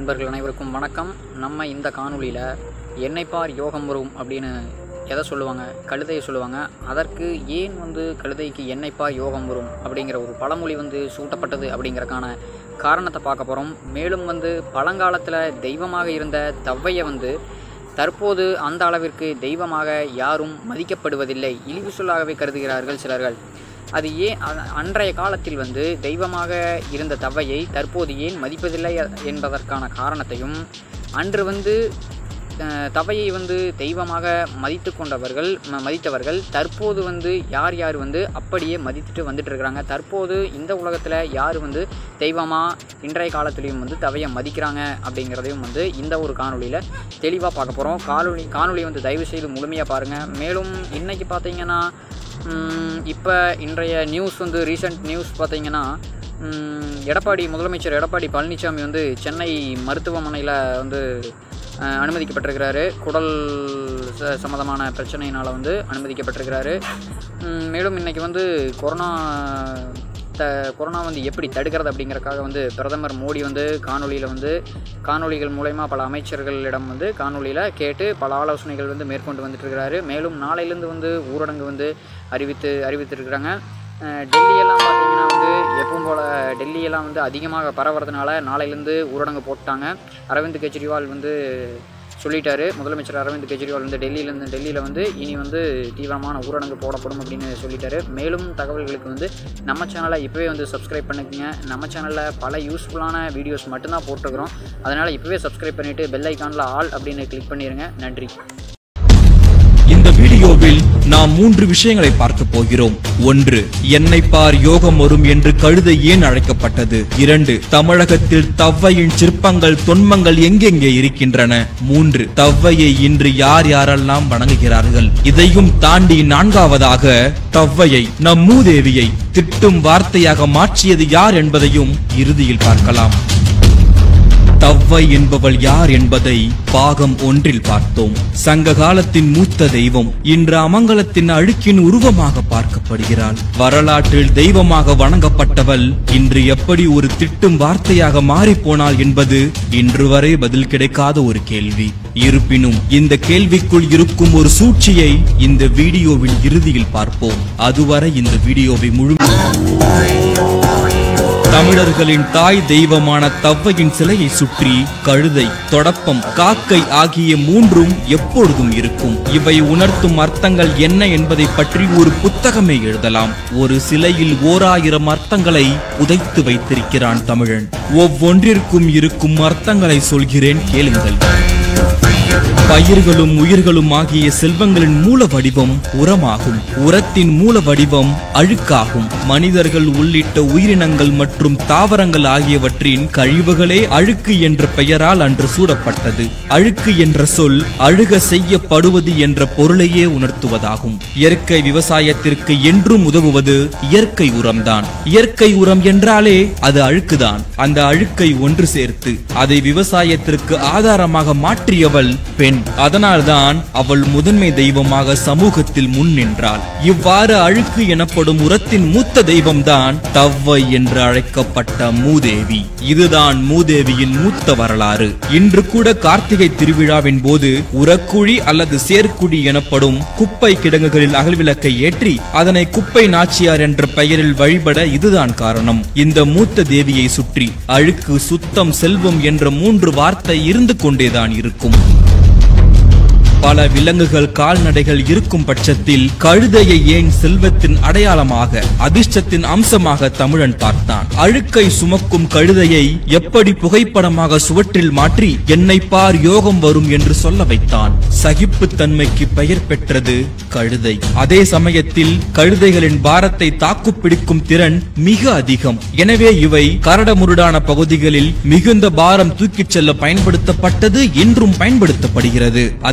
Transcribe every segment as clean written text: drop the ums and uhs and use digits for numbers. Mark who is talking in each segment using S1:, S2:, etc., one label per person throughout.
S1: நண்பர்கள் அனைவருக்கும் வணக்கம். நம்ம இந்த காணொளியில் என்னை பார் யோகம் வரும் அப்படின்னு எதை சொல்லுவாங்க? கழுதையை சொல்லுவாங்க. அதற்கு ஏன் கழுதைக்கு என்னை பார் யோகம் வரும் அப்படிங்கிற ஒரு பழமொழி சூட்டப்பட்டது அப்படிங்கிறக்கான காரணத்தை பார்க்க போகிறோம். மேலும் பழங்காலத்தில் தெய்வமாக இருந்த தவ்வையை தற்போது அந்த அளவிற்கு தெய்வமாக யாரும் மதிக்கப்படுவதில்லை, இழிவு சொல்லாகவே கருதுகிறார்கள் சிலர்கள். அது ஏன் அன்றைய காலத்தில் தெய்வமாக இருந்த தவ்வையை தற்போது ஏன் மதிப்பதில்லை என்பதற்கான காரணத்தையும், அன்று தவ்வையை தெய்வமாக மதித்தவர்கள் தற்போது யார் அப்படியே மதித்துட்டு வந்துட்டு இருக்கிறாங்க. தற்போது இந்த உலகத்தில் யார் தெய்வமாக இன்றைய காலத்துலேயும் தவ்வையை மதிக்கிறாங்க அப்படிங்கிறதையும் இந்த ஒரு காணொலியில் தெளிவாக பார்க்க போகிறோம். காணொலி தயவு செய்து முழுமையாக பாருங்கள். மேலும் இன்றைக்கி பார்த்தீங்கன்னா இப்போ இன்றைய நியூஸ் ரீசெண்ட் நியூஸ் பார்த்தீங்கன்னா, முதலமைச்சர் எடப்பாடி பழனிசாமி சென்னை மருத்துவமனையில் அனுமதிக்கப்பட்டிருக்கிறாரு. குடல் சம்மந்தமான பிரச்சனையினால் அனுமதிக்கப்பட்டிருக்கிறாரு. மேலும் இன்றைக்கி கொரோனா எப்படி தடுக்கிறது அப்படிங்கிறக்காக பிரதமர் மோடி காணொலிகள் மூலமா பல அமைச்சர்களிடம் காணொலியில் கேட்டு பல ஆலோசனைகள் மேற்கொண்டு வந்துட்டுருக்கிறாரு. மேலும் நாளையிலேருந்து ஊரடங்கு அறிவித்திருக்கிறாங்க. டெல்லியெல்லாம் பார்த்திங்கன்னா எப்பவும் போல் டெல்லியெல்லாம் அதிகமாக பரவுறதுனால நாளையிலேருந்து ஊரடங்கு போட்டாங்க. அரவிந்த் கெஜ்ரிவால் சொல்லிட்டாரு. முதலமைச்சர் அரவிந்த் கெஜ்ரிவால் டெல்லியில் இனி தீவிரமான ஊரடங்கு போடப்படும் அப்படின்னு சொல்லிட்டாரு. மேலும் தகவல்களுக்கு நம்ம சேனலை இப்போவே சப்ஸ்கிரைப் பண்ணிக்கங்க. நம்ம சேனலில் பல யூஸ்ஃபுல்லான வீடியோஸ் மட்டும்தான் போட்டுருக்குறோம். அதனால் இப்போவே சப்ஸ்கிரைப் பண்ணிவிட்டு பெல் ஐக்கானில் ஆல் அப்படின்னு கிளிக் பண்ணிடுங்க. நன்றி.
S2: இந்த வீடியோவில் நாம் 3 விஷயங்களை பார்க்க போகிறோம். 1. என்னை பார் யோகம் வரும் என்று கழுதை ஏன் அழைக்கப்பட்டது? 2. தமிழகத்தில் தவ்வையின் சிற்பங்கள் தொன்மங்கள் எங்கெங்கே இருக்கின்றன? 3. தவ்வையை இன்று யார் யாரெல்லாம் வணங்குகிறார்கள்? இதையும் தாண்டி 4வதாக தவ்வையை, நம் மூதேவியை திட்டும் வார்த்தையாக மாற்றியது யார் என்பதையும் இறுதியில் பார்க்கலாம். தவ்வை என்பவள் யார் என்பதை பாகம் 1 பார்த்தோம். சங்க காலத்தின் மூத்த தெய்வம் இன்று அமங்கலத்தின் அழுக்கின் உருவமாக பார்க்கப்படுகிறாள். வரலாற்றில் தெய்வமாக வணங்கப்பட்டவள் இன்று எப்படி ஒரு திட்டும் வார்த்தையாக மாறிப்போனாள் என்பது இன்று வரை பதில் கிடைக்காத ஒரு கேள்வி. இருப்பினும் இந்த கேள்விக்குள் இருக்கும் ஒரு சூழ்ச்சியை இந்த வீடியோவின் இறுதியில் பார்ப்போம். அதுவரை இந்த வீடியோவை தமிழர்களின் தாய் தெய்வமான தவ்வையின் சிலையை சுற்றி கழுதை, தொடப்பம், காக்கை ஆகிய 3ம் எப்பொழுதும் இருக்கும். இவை உணர்த்தும் அர்த்தங்கள் என்ன என்பதை பற்றி ஒரு புத்தகமே எழுதலாம். ஒரு சிலையில் 1000 அர்த்தங்களை புதைத்து வைத்திருக்கிறான் தமிழன். ஒவ்வொன்றிற்கும் இருக்கும் அர்த்தங்களை சொல்கிறேன், கேளுங்கள். பயிர்களும் உயிர்களும் ஆகிய செல்வங்களின் மூல வடிவம் உரமாகும். உரத்தின் மூல வடிவம் அழுக்காகும். மனிதர்கள் உள்ளிட்ட உயிரினங்கள் மற்றும் தாவரங்கள் ஆகியவற்றின் கழிவுகளே அழுக்கு என்ற பெயரால் அன்று சூடப்பட்டது. அழுக்கு என்ற சொல் அழுக செய்யப்படுவது என்ற பொருளையே உணர்த்துவதாகும். இயற்கை விவசாயத்திற்கு என்றும் உதவுவது இயற்கை உரம்தான். இயற்கை உரம் என்றாலே அது அழுக்குதான். அந்த அழுக்கை ஒன்று சேர்த்து அதை விவசாயத்திற்கு ஆதாரமாக மாற்றியவள் பெண். அதனால்தான் அவள் முதன்மை தெய்வமாக சமூகத்தில் முன் நின்றாள். இவ்வாறு அழுக்கு எனப்படும் உரத்தின் மூத்த தெய்வம்தான் தவ்வை என்று அழைக்கப்பட்ட மூதேவி. இதுதான் மூதேவியின் மூத்த வரலாறு. இன்று கூட கார்த்திகை திருவிழாவின் போது உரக்குழி அல்லது சேர்க்குழி எனப்படும் குப்பை கிடங்குகளில் அகல்விளக்கை ஏற்றி அதனை குப்பை நாச்சியார் என்ற பெயரில் வழிபட இதுதான் காரணம். இந்த மூத்த தேவியை சுற்றி அழுக்கு, சுத்தம், செல்வம் என்ற 3 வார்த்தை இருந்து கொண்டேதான் இருக்கும். பல விலங்குகள், கால்நடைகள் இருக்கும் பட்சத்தில் கழுதையை ஏன் செல்வத்தின் அடையாளமாக, அதிர்ஷ்டத்தின் அம்சமாக தமிழன் பார்த்தான்? அழுக்கை சுமக்கும் கழுதையை எப்படி புகைப்படமாக சுவற்றில் மாற்றி என்னை பார் யோகம் வரும் என்று சொல்ல வைத்தான்? சகிப்பு தன்மைக்கு பெயர் பெற்றது கழுதை. அதே சமயத்தில் கழுதைகளின் பாரத்தை தாக்குப்பிடிக்கும் திறன் மிக அதிகம். எனவே இவை கரடுமுரடான பகுதிகளில் மிகுந்த பாரம் தூக்கிச் செல்ல பயன்படுத்தப்பட்டது, என்றும் பயன்படுத்தப்படுகிறது. அதே சமயம்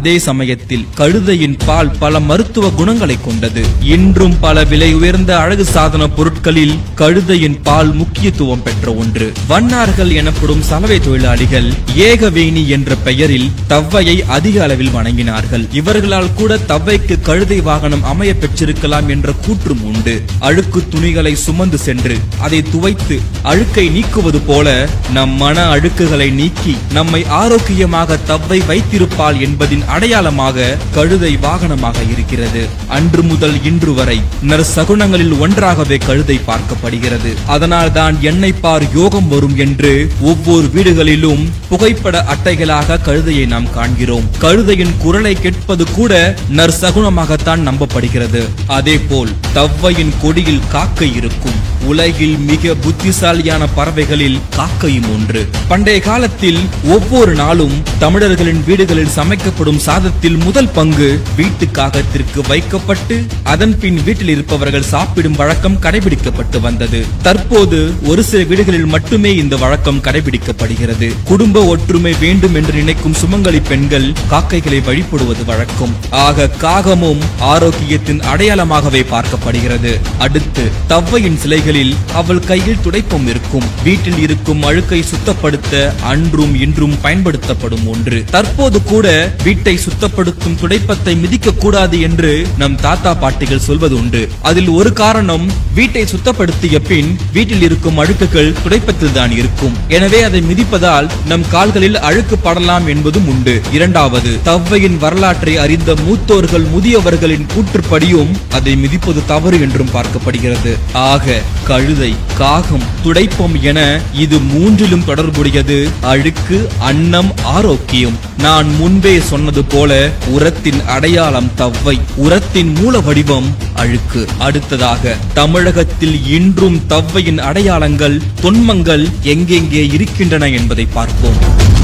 S2: சமயத்தில் கழுதையின் பால் பல மருத்துவ குணங்களை கொண்டது. இன்றும் பல விலை உயர்ந்த அழகு சாதன பொருட்களில் கழுதையின் பால் முக்கியத்துவம் பெற்ற ஒன்று. வண்ணார்கள் எனப்படும் சலவை தொழிலாளிகள் ஏகவேணி என்ற பெயரில் தவ்வையை அதிக அளவில் வணங்கினார்கள். இவர்களால் கூட தவ்வைக்கு கழுதை வாகனம் அமைய பெற்றிருக்கலாம் என்ற கூற்றும் உண்டு. அழுக்கு துணிகளை சுமந்து சென்று அதை துவைத்து அழுக்கை நீக்குவது போல நம் மன அழுக்குகளை நீக்கி நம்மை ஆரோக்கியமாக தவ்வை வைத்திருப்பாள் என்பதின் அடையாளமாக கழுதை வாகனமாக இருக்கிறது. அன்று முதல் இன்று வரை நற்சகுனங்களில் ஒன்றாகவே கழுதை பார்க்கப்படுகிறது. அதனால் தான் என்னை பார் யோகம் வரும் என்று ஒவ்வொரு வீடுகளிலும் புகைப்பட அட்டைகளாக கழுதையை நாம் காண்கிறோம். கழுதையின் குரலை கேட்பது கூட நற்சகுனமாகத்தான் நம்பப்படுகிறது. அதே போல் தவ்வையின் கொடியில் காக்கை இருக்கும். உலகில் மிக புத்திசாலியான பறவைகளில் காக்கையும் ஒன்று. பண்டைய காலத்தில் ஒவ்வொரு நாளும் தமிழர்களின் வீடுகளில் சமைக்கப்படும் சாதத்தில் முதல் பங்கு வீட்டு காகத்திற்கு வைக்கப்பட்டு அதன் பின் வீட்டில் இருப்பவர்கள் சாப்பிடும் வழக்கம் கடைபிடிக்கப்பட்டு வந்தது. தற்போது ஒரு சில வீடுகளில் மட்டுமே இந்த வழக்கம் கடைபிடிக்கப்படுகிறது. குடும்ப ஒற்றுமை வேண்டும் என்று நினைக்கும் சுமங்கலி பெண்கள் காக்கைகளை வழிபடுவது வழக்கம். ஆக காகமும் ஆரோக்கியத்தின் அடையாளமாகவே பார்க்கப்படுகிறது. அடுத்து தவ்வையின் சிலைகளில் அவள் கையில் துடைப்பம் இருக்கும். வீட்டில் இருக்கும் அழுக்கை சுத்தப்படுத்த அன்றும் இன்றும் பயன்படுத்தப்படும் ஒன்று. தற்போது கூட வீட்டை சுத்தப்படுத்தும் துடைப்பத்தை மிதிக்க கூடாது என்று நம் தாத்தா பாட்டிகள் சொல்வது உண்டு. அதில் ஒரு காரணம், வீட்டை சுத்தப்படுத்திய பின் வீட்டில் இருக்கும் அழுக்குகள் துடைப்பத்தில் தான் இருக்கும். எனவே அதை மிதிப்பதால் நம் கால்களில் அழுக்கு படலாம் என்பதும் உண்டு. இரண்டாவது, தவ்வையின் வரலாற்றை அறிந்த மூத்தோர்கள் முதியவர்களின் கூற்றுப்படியும் அதை மிதிப்பது தவறு என்றும் பார்க்கப்படுகிறது. ஆக கழுதை, காகம், துடைப்பம் என இது மூன்றிலும் தொடர்புடையது அழுக்கு, அன்னம், ஆரோக்கியம். நான் முன்பே சொன்னது போல உரத்தின் அடையாளம் தவ்வை, உரத்தின் மூல வடிவம் அழுக்கு. அடுத்ததாக தமிழகத்தில் இன்றும் தவ்வையின் அடையாளங்கள், தொன்மங்கள் எங்கெங்கே இருக்கின்றன என்பதை பார்ப்போம்.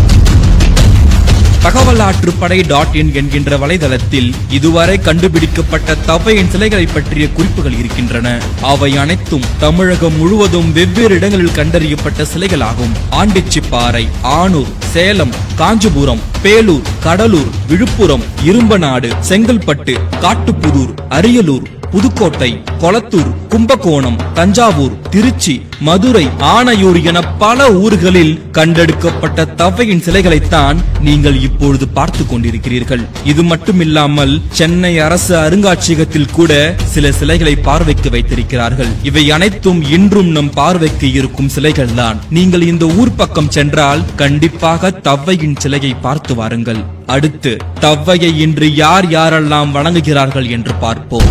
S2: தகவலாற்றுப்படை.in என்கின்ற வலைதளத்தில் இதுவரை கண்டுபிடிக்கப்பட்ட தவ்வையின் சிலைகளை பற்றிய குறிப்புகள் இருக்கின்றன. அவை அனைத்தும் தமிழகம் முழுவதும் வெவ்வேறு இடங்களில் கண்டறியப்பட்ட சிலைகளாகும். ஆண்டிச்சிப்பாறை, ஆனூர், சேலம், காஞ்சிபுரம், பேலூர், கடலூர், விழுப்புரம், இரும்பநாடு, செங்கல்பட்டு, காட்டுப்புதூர், அரியலூர், புதுக்கோட்டை, கொளத்தூர், கும்பகோணம், தஞ்சாவூர், திருச்சி, மதுரை, ஆனையூர் என பல ஊர்களில் கண்டெடுக்கப்பட்ட தவ்வையின் சிலைகளைத்தான் நீங்கள் இப்பொழுது பார்த்து கொண்டிருக்கிறீர்கள். இது மட்டுமில்லாமல் சென்னை அரசு அருங்காட்சியகத்தில் கூட சில சிலைகளை பார்வைக்கு வைத்திருக்கிறார்கள். இவை அனைத்தும் இன்றும் நம் பார்வைக்கு இருக்கும் சிலைகள் தான். நீங்கள் இந்த ஊர் பக்கம் சென்றால் கண்டிப்பாக தவ்வையின் சிலையை பார்த்து வாருங்கள். அடுத்து தவ்வையை இன்று யார் யாரெல்லாம் வணங்குகிறார்கள் என்று பார்ப்போம்.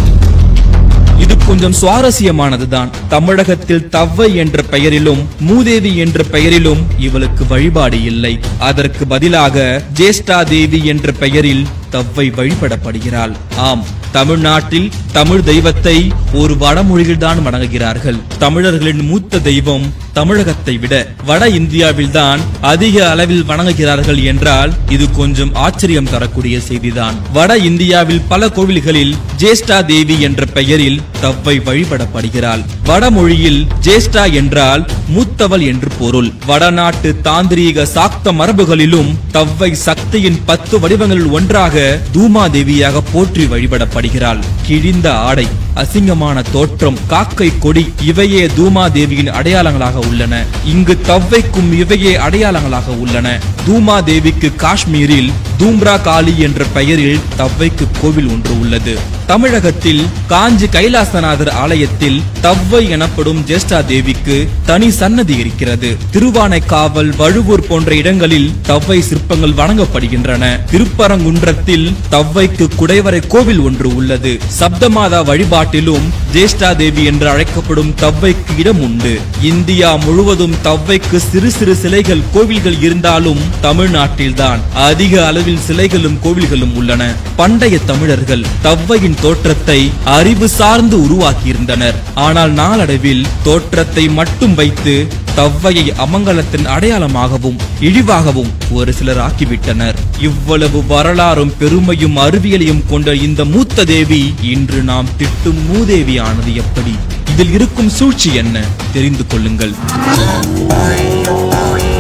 S2: இது கொஞ்சம் சுவாரஸ்யமானதுதான். தமிழகத்தில் தவ்வை என்ற பெயரிலும் மூதேவி என்ற பெயரிலும் இவளுக்கு வழிபாடு இல்லை. அதற்கு பதிலாக ஜேஷ்டா தேவி என்ற பெயரில் தவ்வை வழிபடப்படுகிறாள். ஆம், தமிழ்நாட்டில் தமிழ் தெய்வத்தை ஒரு வடமொழியில் தான் வணங்குகிறார்கள். தமிழர்களின் மூத்த தெய்வம் தமிழகத்தை விட வட இந்தியாவில் தான் அதிக அளவில் வணங்குகிறார்கள் என்றால் இது கொஞ்சம் ஆச்சரியம் தரக்கூடிய செய்திதான். வட இந்தியாவில் பல கோவில்களில் ஜேஷ்டா தேவி என்ற பெயரில் தவ்வை வழிபடப்படுகிறாள். வடமொழியில் ஜேஷ்டா என்றால் மூத்தவள் என்று பொருள். வடநாட்டு தாந்திரீக சாக்த மரபுகளிலும் தவ்வை சக்தியின் 10 வடிவங்களில் ஒன்றாக தூமாதேவியாக போற்றி வழிபடப்படுகிறாள். கிழிந்த ஆடை, அசிங்கமான தோற்றம், காக்கை கொடி இவையே தூமாதேவியின் அடையாளங்களாக உள்ளன. இங்கு தவ்வைக்கும் இவையே அடையாளங்களாக உள்ளன. தூமாதேவிக்கு காஷ்மீரில் தூம்ரா காளி என்ற பெயரில் தவ்வைக்கு கோவில் ஒன்று உள்ளது. தமிழகத்தில் காஞ்சி கைலாசநாதர் ஆலயத்தில் தவ்வை எனப்படும் ஜேஷ்டா தேவிக்கு தனி சன்னதி இருக்கிறது. திருவானைக்காவல், வழுவூர் போன்ற இடங்களில் தவ்வை சிற்பங்கள் வணங்கப்படுகின்றன. திருப்பரங்குன்றத்தில் தவ்வைக்கு குடைவரை கோவில் ஒன்று உள்ளது. சப்தமாதா வழிபாட்டிலும் ஜேஷ்டா தேவி என்று அழைக்கப்படும் தவ்வைக்கு இடம் உண்டு. இந்தியா முழுவதும் தவ்வைக்கு சிறு சிறு சிலைகள், கோவில்கள் இருந்தாலும் தமிழ்நாட்டில்தான் அதிக அளவில் சிலைகளும் கோவில்களும் உள்ளன. பண்டைய தமிழர்கள் தவ்வையின் தோற்றத்தை அறிவு சார்ந்து உருவாக்கியிருந்தனர். ஆனால் நாளடைவில் தோற்றத்தை மட்டும் வைத்து தவ்வையை அமங்கலத்தின் அடையாளமாகவும் இழிவாகவும் ஒரு சிலர் ஆக்கிவிட்டனர். இவ்வளவு வரலாறும் பெருமையும் அறிவியலையும் கொண்ட இந்த மூத்த தேவி இன்று நாம் திட்டும் மூதேவி ஆனது எப்படி? இதில் இருக்கும் சூழ்ச்சி என்ன? தெரிந்து கொள்ளுங்கள்.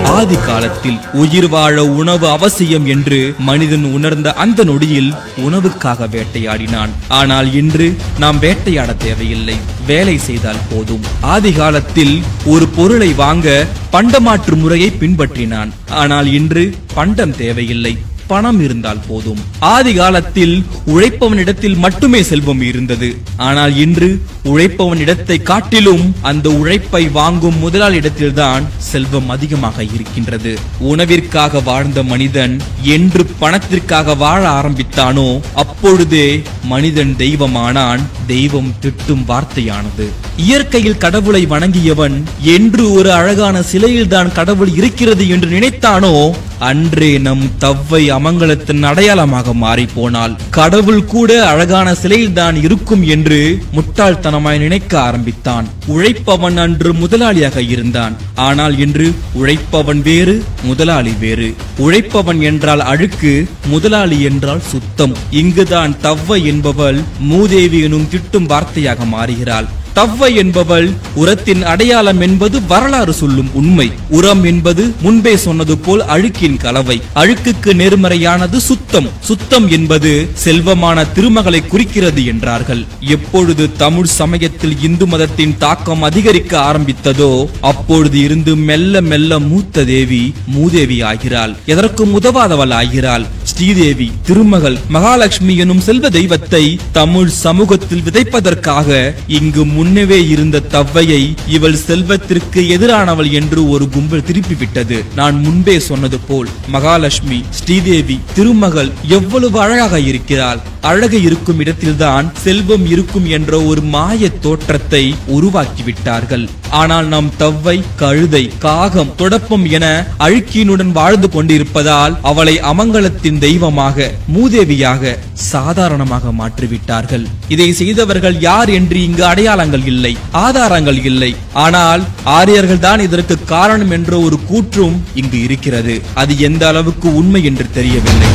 S2: ஆதி காலத்தில் உயிர் வாழ உணவு அவசியம் என்று மனிதன் உணர்ந்த அந்த நொடியில் உணவுக்காக வேட்டையாடினான். ஆனால் இன்று நாம் வேட்டையாட தேவையில்லை, வேலை செய்தால் போதும். ஆதி காலத்தில் ஒரு பொருளை வாங்க பண்டமாற்று முறையை பின்பற்றினான். ஆனால் இன்று பண்டம் தேவையில்லை, பணம் இருந்தால் போதும். ஆதி காலத்தில் உழைப்பவனிடத்தில் மட்டுமே செல்வம் இருந்தது. ஆனால் இன்று உழைப்பவன் இடத்தை காட்டிலும் அந்த உழைப்பை வாங்கும் முதலாளிடத்தில்தான் செல்வம் அதிகமாக இருக்கின்றது. உணவிற்காக வாழ்ந்த மனிதன் என்று பணத்திற்காக வாழ ஆரம்பித்தானோ அப்பொழுதே மனிதன் தெய்வமானான். தெய்வம் திட்டும் வார்த்தையானது. இயற்கையில் கடவுளை வணங்கியவன் என்று ஒரு அழகான சிலையில்தான் கடவுள் இருக்கிறது என்று நினைத்தானோ அன்றே நம் தவ்வை அமங்கலத்தின் அடையாளமாக மாறி போனால். கடவுள் கூட அழகான சிலையில்தான் இருக்கும் என்று முட்டாள்தனமாய் நினைக்க ஆரம்பித்தான். உழைப்பவன் அன்று முதலாளியாக இருந்தான். ஆனால் இன்று உழைப்பவன் வேறு, முதலாளி வேறு. உழைப்பவன் என்றால் அழுக்கு, முதலாளி என்றால் சுத்தம். இங்குதான் தவ்வை என்பவள் மூதேவி எனும் திட்டும் வார்த்தையாக மாறுகிறாள். தவ்வை என்பவள் உரத்தின் அடையாளம் என்பது வரலாறு சொல்லும் உண்மை. உரம் என்பது முன்பே சொன்னது போல் அழுக்கின் கலவை. அழுக்குக்கு நேர்மறையானது சுத்தம். சுத்தம் என்பது செல்வமான திருமகளை குறிக்கிறது என்றார்கள். எப்பொழுது தமிழ் சமயத்தில் இந்து மதத்தின் தாக்கம் அதிகரிக்க ஆரம்பித்ததோ அப்பொழுது இருந்து மெல்ல மெல்ல மூத்த தேவி மூதேவி ஆகிறாள். எதற்கும் உதவாதவள் ஆகிறாள். ஸ்ரீதேவி, திருமகள், மகாலட்சுமி எனும் செல்வ தெய்வத்தை தமிழ் சமூகத்தில் விதைப்பதற்காக இங்கு முன்னவே இருந்த தவ்வையை இவள் செல்வத்திற்கு எதிரானவள் என்று ஒரு கும்பல் திருப்பிவிட்டது. நான் முன்பே சொன்னது போல் மகாலட்சுமி, ஸ்ரீதேவி, திருமகள் எவ்வளவு அழகாக இருக்கிறாள். அழகு இருக்கும் இடத்தில்தான் செல்வம் இருக்கும் என்ற ஒரு மாய தோற்றத்தை உருவாக்கிவிட்டார்கள். ஆனால் நம் தவ்வை கழுதை, காகம், தொடப்பம் என அழுக்கினுடன் வாழ்ந்து கொண்டிருப்பதால் அவளை அமங்கலத்தின் தெய்வமாக, மூதேவியாக சாதாரணமாக மாற்றிவிட்டார்கள். இதை செய்தவர்கள் யார் என்று இங்கு அடையாளங்கள் இல்லை, ஆதாரங்கள் இல்லை. ஆனால் ஆரியர்கள் தான் இதற்கு காரணம் என்ற ஒரு கூற்றும் இங்கு இருக்கிறது. அது எந்த அளவுக்கு உண்மை என்று தெரியவில்லை.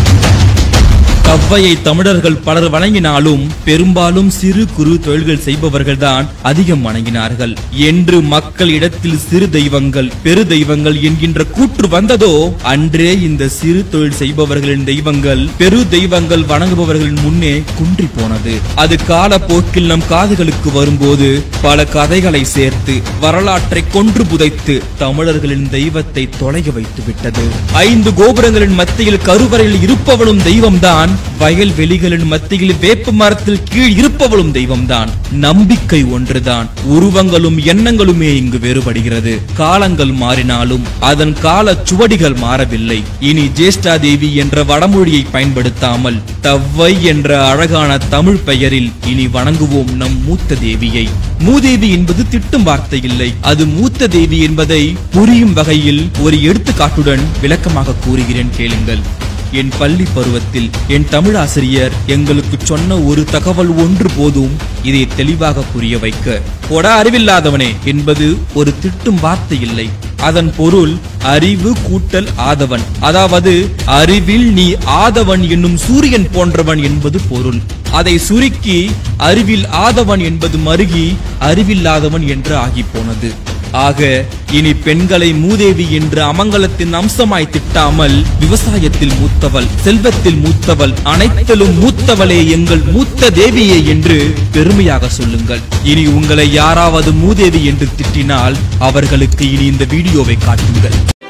S2: தவ்வையை தமிழர்கள் பலர் வணங்கினாலும் பெரும்பாலும் சிறு குறு தொழில்கள் செய்பவர்கள் தான் அதிகம் வணங்கினார்கள். என்று மக்கள் இடத்தில் சிறு தெய்வங்கள், பெரு தெய்வங்கள் என்கின்ற கூற்று வந்ததோ அன்றே இந்த சிறு தொழில் செய்பவர்களின் தெய்வங்கள் பெரு தெய்வங்கள் வணங்குபவர்களின் முன்னே குன்றி போனது. அது காலப்போக்கில் நம் காதுகளுக்கு வரும்போது பல கதைகளை சேர்த்து வரலாற்றை கொன்று புதைத்து தமிழர்களின் தெய்வத்தை தொலைக வைத்து விட்டது. 5 கோபுரங்களின் மத்தியில் கருவறையில் இருப்பவளும் தெய்வம்தான். வயல் வெளிகளின் மத்தியில் வேப்ப மரத்தில் கீழ் இருப்பவளும் தெய்வம்தான். நம்பிக்கை ஒன்றுதான். உருவங்களும் எண்ணங்களுமே இங்கு வேறுபடுகிறது. காலங்கள் மாறினாலும் அதன் கால சுவடிகள் மாறவில்லை. இனி ஜேஷ்டா தேவி என்ற வடமொழியை பயன்படுத்தாமல் தவ்வை என்ற அழகான தமிழ் பெயரில் இனி வணங்குவோம் நம் மூத்த தேவியை. மூதேவி என்பது திட்டும் வார்த்தை இல்லை, அது மூத்த தேவி என்பதை புரியும் வகையில் ஒரு எடுத்துக்காட்டுடன் விளக்கமாக கூறுகிறேன், கேளுங்கள். என் பள்ளி பருவத்தில் என் தமிழ் ஆசிரியர் எங்களுக்கு சொன்ன ஒரு தகவல் ஒன்று போதும் இதை தெளிவாக புரிய வைக்க. போடா அறிவில்லாதவனே என்பது ஒரு திட்டும் வார்த்தை இல்லை. அதன் பொருள் அறிவு கூட்டல் ஆதவன். அதாவது அறிவில் நீ ஆதவன் என்னும் சூரியன் போன்றவன் என்பது பொருள். அதை சுருக்கி அறிவில் ஆதவன் என்பது மருகி அறிவில்லாதவன் என்று ஆகி போனது. ஆக இனி பெண்களை மூதேவி என்று அமங்கலத்தின் அம்சமாய் திட்டாமல் விவசாயத்தில் மூத்தவள், செல்வத்தில் மூத்தவள், அனைத்திலும் மூத்தவளே எங்கள் மூத்த தேவியே என்று பெருமையாக சொல்லுங்கள். இனி உங்களை யாராவது மூதேவி என்று திட்டினால் அவர்களுக்கு இனி இந்த வீடியோவை காட்டுங்கள்.